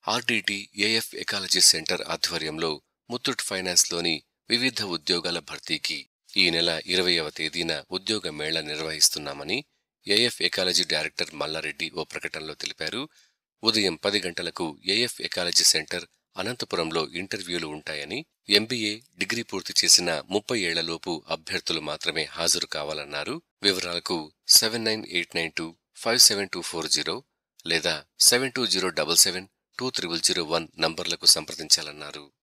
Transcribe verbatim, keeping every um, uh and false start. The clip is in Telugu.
ఆర్డీటీ ఏఎఫ్ ఎకాలజీ సెంటర్ ఆధ్వర్యంలో ముత్తూట్ ఫైనాన్స్లోని వివిధ ఉద్యోగాల భర్తీకి ఈ నెల ఇరవైవ తేదీన ఉద్యోగ మేళా నిర్వహిస్తున్నామని ఏఎఫ్ ఎకాలజీ డైరెక్టర్ మల్లారెడ్డి ఓ ప్రకటనలో తెలిపారు. ఉదయం పది గంటలకు ఏఎఫ్ ఎకాలజీ సెంటర్ అనంతపురంలో ఇంటర్వ్యూలు ఉంటాయని, ఎంబీఏ డిగ్రీ పూర్తి చేసిన ముప్పై ఏళ్లలోపు అభ్యర్థులు మాత్రమే హాజరు కావాలన్నారు. వివరాలకు seven nine eight nine two five seven two four zero లేదా seven two zero double seven two triple zero one నంబర్లకు సంప్రదించాలన్నారు.